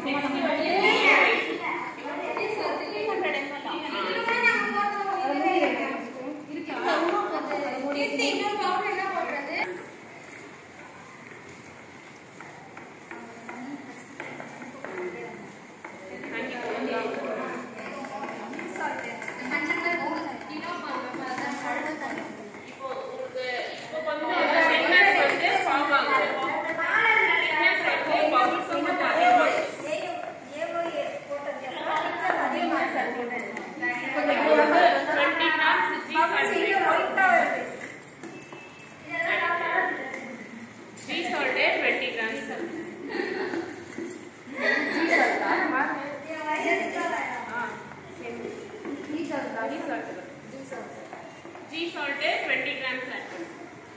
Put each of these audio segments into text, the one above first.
Sea salt 20 grams add பண்ணு.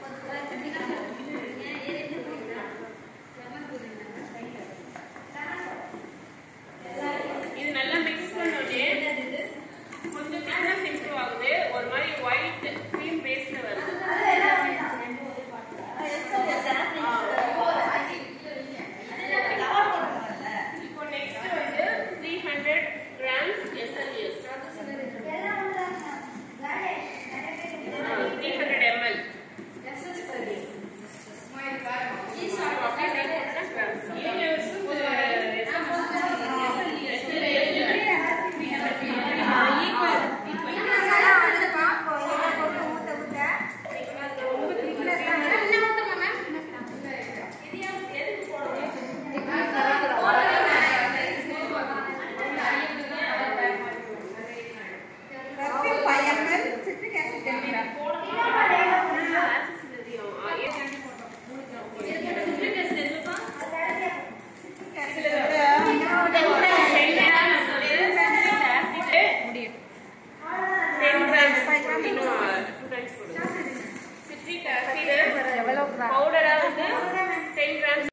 இது நல்லா mix பண்ணோனே கொஞ்சம் thickness improve ஆகுது. ஒரு மாதிரி white cream paste வருது. இப்போ next வந்து 300 grams SLS. 300 ml. Citric acid powder 10 grams